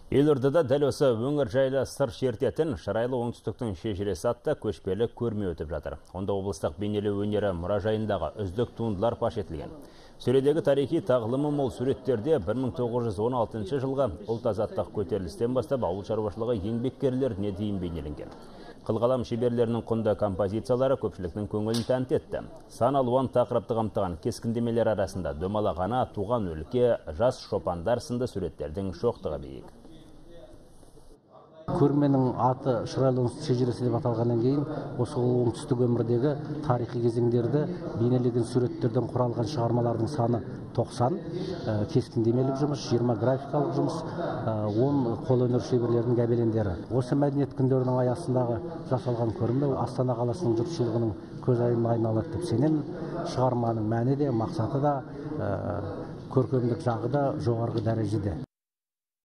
Елордада дәл осы өңір жайлы сыр шертетін шырайлы оңтүстіктің шежіресі атты көшпелі көрме өтіп жатыр. Онда облыстық бейнелеу өнері мұражайындағы үздік туындылар паш етілген. Сөредегі тарихи тағылымы мол суреттерде 1916 жылғы ұлт азаттық көтерілістен бастап ауыл шаруашылығы еңбеккерлеріне дейін бейнеленген. Қылғалам шеберлерінің құнды композициялары көпшіліктің көңілін тәнті етті. Сан алуан тақырыпты қамтыған кескіндемелер арасында домалағана, туған өлке, жас шопандар сынды суреттердің шоқтығы биік. Көрменің аты шырайлы оңтүстік шежіресі деп аталғаннан кейін, осы оңтүстік өмірдегі тарихи кезеңдерді бейнелеген суреттерден құралған шығармалардың саны 90, кескіндемелік жұмыс, 20 графикалық жұмыс, 10 қолөнер шеберлерінің гобелендері. Осы мәдениет күндерінің аясындағы жасалған көрме Астана қаласының жұртшылығының көзайымына айналады деп сенемін. Шығарманың мәні де, мақсаты да, көркемдік жағы да жоғарғы дәрежеде.